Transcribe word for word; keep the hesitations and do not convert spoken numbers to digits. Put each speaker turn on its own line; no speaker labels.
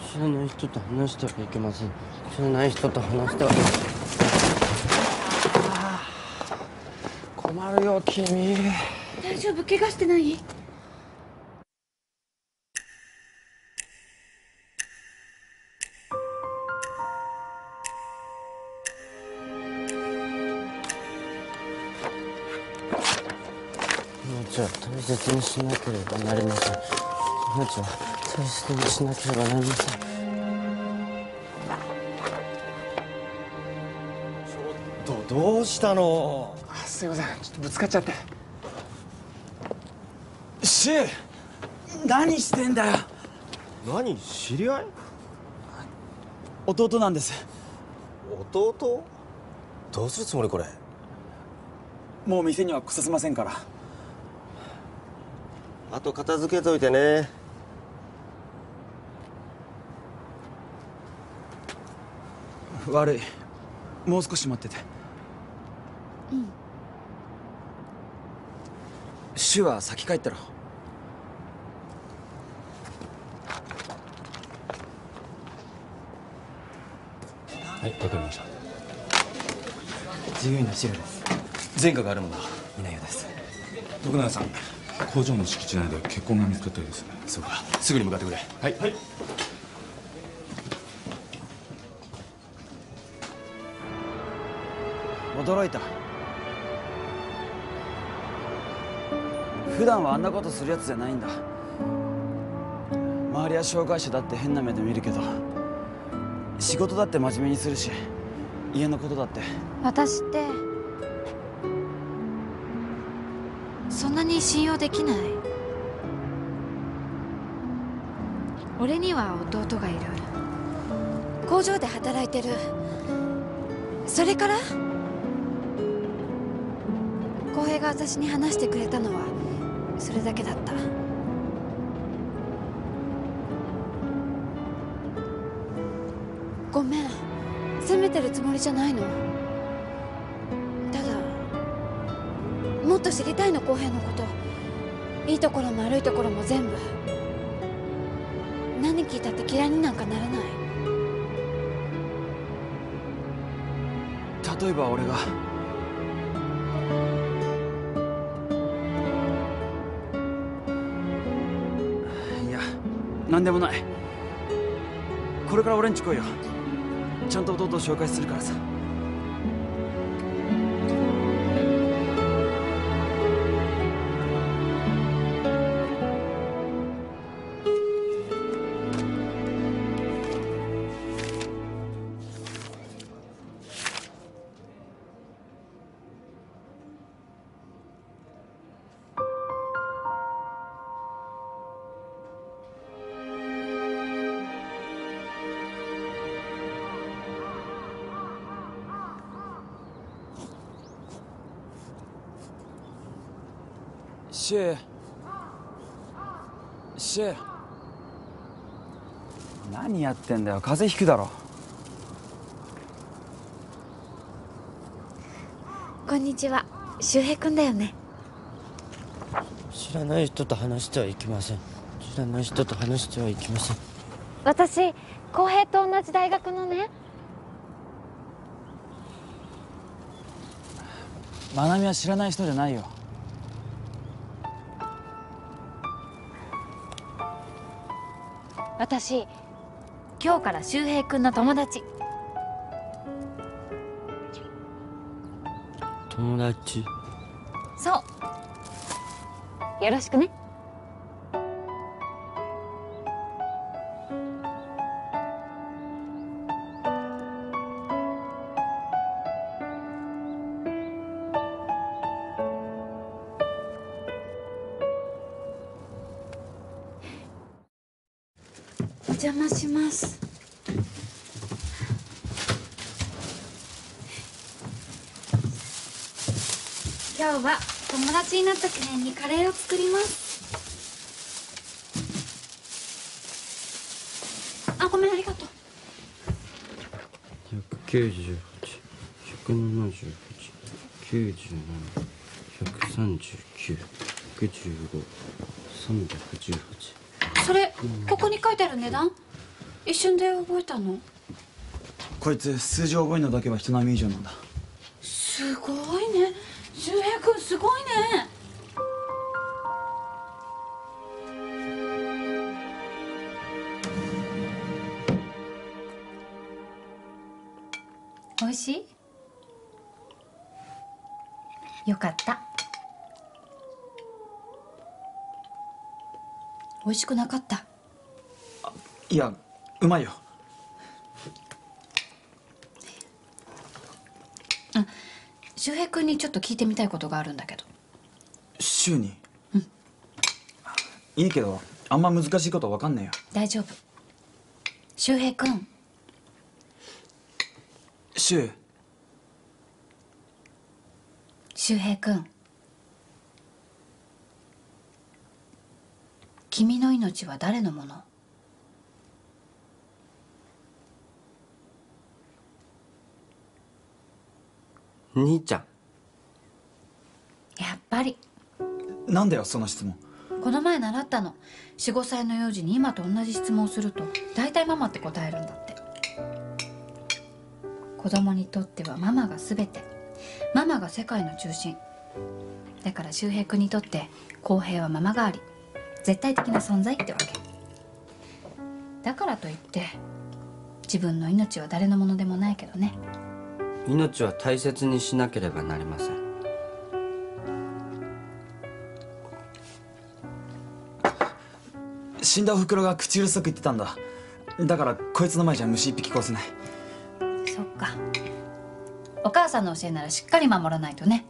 知らない人と話してはいけません。知らない人と話してはいけません。困るよ君。
大丈夫？怪我してない？
命は大切にしなければなりません。命は大切にしなければなりません。
ちょっとどうしたの？
あ、すいません、ちょっとぶつかっちゃって。シュウ、何してんだよ。
何、知り合い？
弟なんです。
弟？どうするつもりこれ？
もう店には来させませんから。
あと片付けといてね。
悪い、もう少し待ってて。
うん。
シュウは先帰ったろ。
はい、わかりました。
従業員のシェフです。前科がある者は皆ようです。
徳永さん、工場の敷地内で血痕が見つかったようです。
そうか、すぐに向かってくれ。
はい、はい。
驚いた。普段はあんなことするやつじゃないんだ。周りは障害者だって変な目で見るけど、仕事だって真面目にするし、家のことだって。
私ってそんなに信用できない？俺には弟がいる。工場で働いてる。それから浩平が私に話してくれたのはそれだけだった。ごめん、責めてるつもりじゃないの。ただもっと知りたいの、浩平のこと。いいところも悪いところも全部。何聞いたって嫌いになんかならない。
例えば俺がいや、何でもない。これから俺んち来いよ。ちゃんと弟を紹介するからさ。シュウ、シュウ、何やってんだよ。風邪ひくだろ。
こんにちは、周平君だよね。
知らない人と話してはいけません。知らない人と話してはいけません。
私、浩平と同じ大学のね。
まなみは知らない人じゃないよ。
私、今日から周平君の友達。
友達？
そう、よろしくね。お邪魔します。今日は友達になった記念にカレーを作ります。あ、ごめん、ありがとう。
ひゃくきゅうじゅうはち、ひゃくななじゅうはち、きゅうじゅうなな、ひゃくさんじゅうきゅう、ひゃくじゅうご、さんびゃくじゅうはち。
それ、ここに書いてある値段？ 一瞬で覚えたの？
こいつ数字を覚えるのだけは人並み以上なんだ。
すごいね、周平君すごいね。おいしい？よかった。おいしくなかった？
いや、うまいよ。
あ、周平君にちょっと聞いてみたいことがあるんだけど。
週に？うん。いいけど、あんま難しいことわかんねえよ。
大丈夫。周平君。
週。
周平君。君の命は誰のもの？
兄ちゃん。
やっぱり。
なんだよその質問。
この前習ったの。よん、ごさいの幼児に今と同じ質問をすると大体ママって答えるんだって。子供にとってはママが全て、ママが世界の中心だから、周平君にとって公平はママ代わり、絶対的な存在ってわけだからといって自分の命は誰のものでもないけどね。
命は大切にしなければなりません。
死んだおふくろが口うるさく言ってたんだ。だからこいつの前じゃ虫一匹殺せない。
そっか。お母さんの教えならしっかり守らないとね。